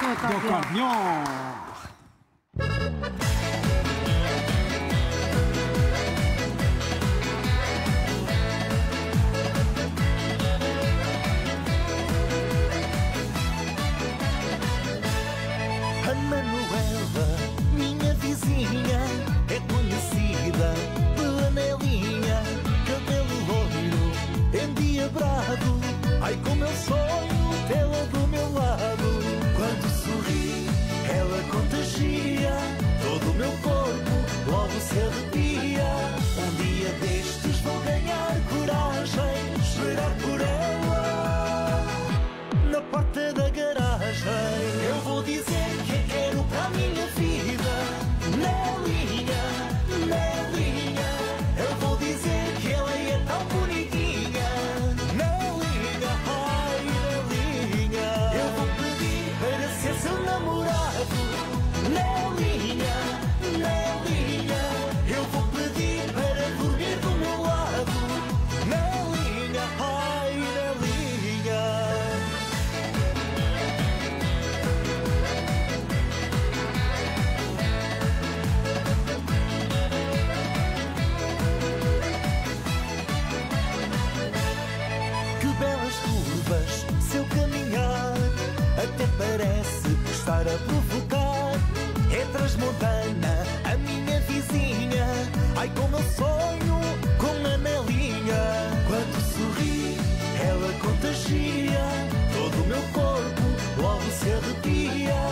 do acordeon. A Manuela, minha vizinha, é conhecida pela Nelinha. Cabelo loiro, endiabrado, ai como eu sonho tê-la do meu lado. Quando sorri, ela contagia todo o meu corpo, logo se arrepia. Um dia destes vou ganhar coragem, esperar por ela na porta da garagem. Eu vou dizer que a quero para a minha vida, Nelinha, Nelinha. Eu vou dizer que ela é tão bonitinha, Nelinha, ai Nelinha. Eu vou pedir para ser seu namorado, Nelinha, Nelinha. Eu vou pedir para dormir do meu lado, Nelinha, ai Nelinha. Que belas curvas, seu caminhar até parece estar a provocar. É Transmontana, a minha vizinha, ai como eu sonho com a Nelinha. Quando sorri, ela contagia todo o meu corpo, logo se arrepia.